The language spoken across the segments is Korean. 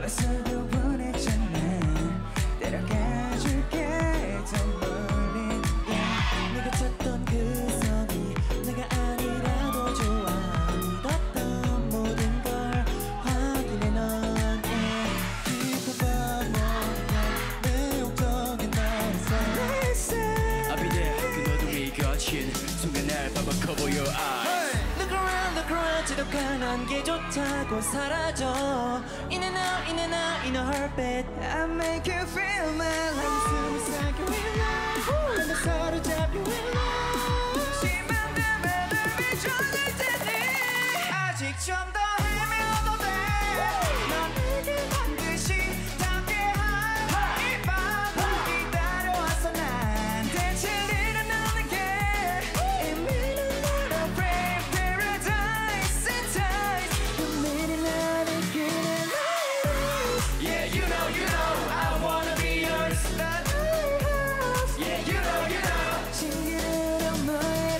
와서도 보냈잖아. 데려가줄게 더 멀리. 네가 찾던 그 섬이 내가 아니라도 좋아. 믿었던 모든 걸 확인해 넌. 깊어봐 뭔가 매혹적인 너의 삶. I'll be there. 그 어둠이 거친 순간 날 봐봐 cover your eyes. Look around 지독한 안개조차고 사라져. In and out in and out in a heartbeat. I make you feel my life. 숨이 삭혀 in love. 난 서로 잡혀 in love. 심한다면 널 비춰줄 테니 아직 좀 더 헤매어도 돼. 넌 내게 반드시 닿게한 이 밤 기다려왔어 난. 대체 일어나는 게 Yeah, you know, I wanna be yours. Yeah, you know. 신기루랑 너의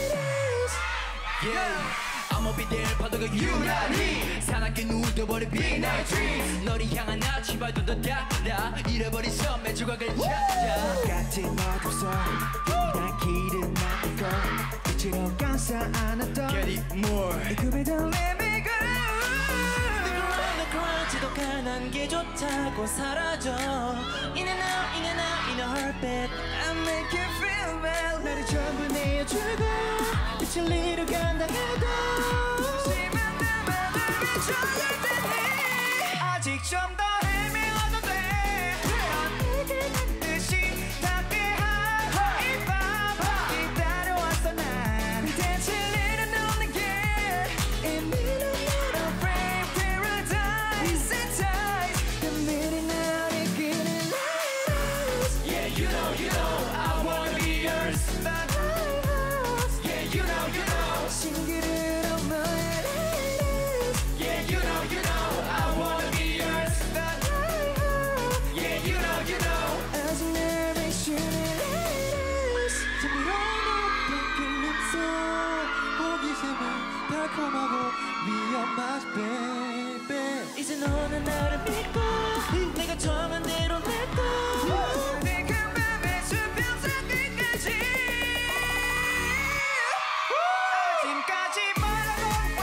Yeah, I'ma be there. 파도가 유난히 사납게 누워버린 big night dreams. 너를 향한 아침 발도 더 닿아. 잃어버린 섬의 조각을 찾아. 같은 어둠 속 난 길은 나쁘고 빛으로 감싸 안았던 Get it more. 이 꿈에 don't let me go. Look around 지독한 안개조차고 사라져. In and out in a heartbeat. I make you feel well. 나를 전부 내어주고 빛을 잃어간다 해도 심한다면 널 비춰줄 테니 아직 좀 더 헤매어도 돼. 넌 내게 반드시 닿게 한 이 밤 기다려왔어 난. 대체 일어나는 게 In middle frame paradise and ties. 그 미리 나를 그는 light. Yeah, you know, I wanna be yours. Yeah, you know. 신기루랑 너의 light. Yeah, you know, I wanna be yours. Yeah, you know. 아직 날 비추는 light. 전부로 높은 그 눈썹 호기심은 달콤하고 위험하지 baby. 이제 너는 나를 믿고 내가 정한 대로 냅둬. 네가 맘에 수평선 끝까지 아침까지 멀어도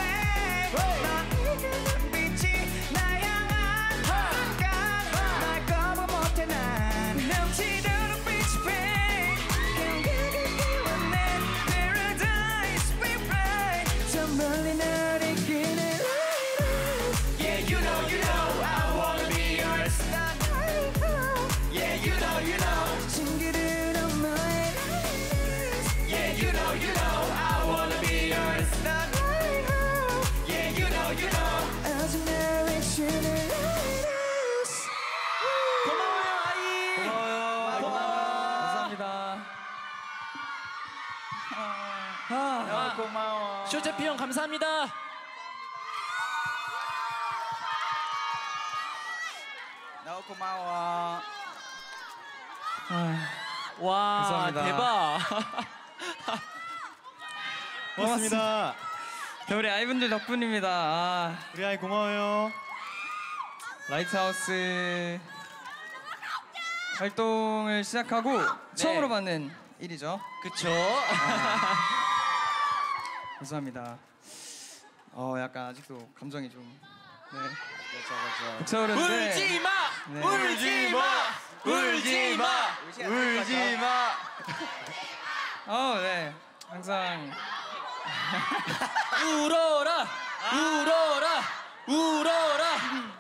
넌 빛이 나 향한 순간 날 거부 못해 난. 넘치도록 빛이 배 감각을 키워낸 paradise we fly. 저 멀리 날 이끄는 light. Yeah, you know, I wanna be yours. Yeah, you know. 신기루랑 너의 light. Yeah, you know, I wanna be yours. Yeah, you know. 아직 날 비추는 light. 고마워요, 아이. 고마워요. 감사합니다. 고마워. 쇼제피 형 감사합니다. 너 고마워. 와, 감사합니다. 대박. 고맙습니다. 우리 아이분들 덕분입니다. 우리 아이 고마워요. 라이트하우스 활동을 시작하고 처음으로 받는 일이죠. 그쵸? 감사합니다. 약간 아직도 감정이 좀 그렇죠. 북차오르는데 울지 마! 네. 울지 마! 울지 마! 울지 마. 네. 항상 울어라! 울어라! 울어라!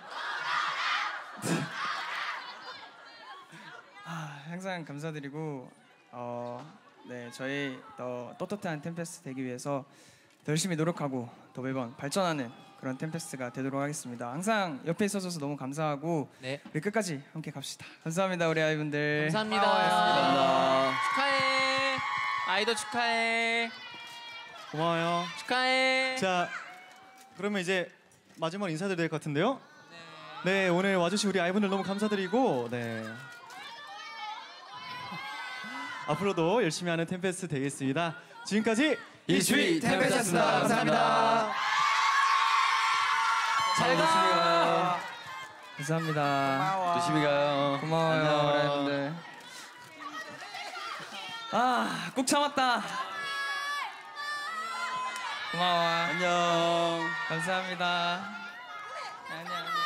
항상 감사드리고 네, 저희 더 떳떳한 템페스트 되기 위해서 더 열심히 노력하고 더 매번 발전하는 그런 템페스트가 되도록 하겠습니다. 항상 옆에 있어줘서 너무 감사하고 네. 우리 끝까지 함께 갑시다. 감사합니다, 우리 아이분들. 감사합니다. 축하해. 아이도 축하해. 고마워요. 축하해. 자, 그러면 이제 마지막 인사드려야 될 것 같은데요. 네, 오늘 와주신 우리 아이분들 너무 감사드리고, 네. 앞으로도 열심히 하는 템페스트 되겠습니다. 지금까지 이슈이 템페스트였습니다. 감사합니다. 잘 가. 감사합니다. 조심히 가요. 고마워요, 안녕. 여러분들. 아, 꾹 참았다. 고마워. 안녕. 감사합니다. 안녕.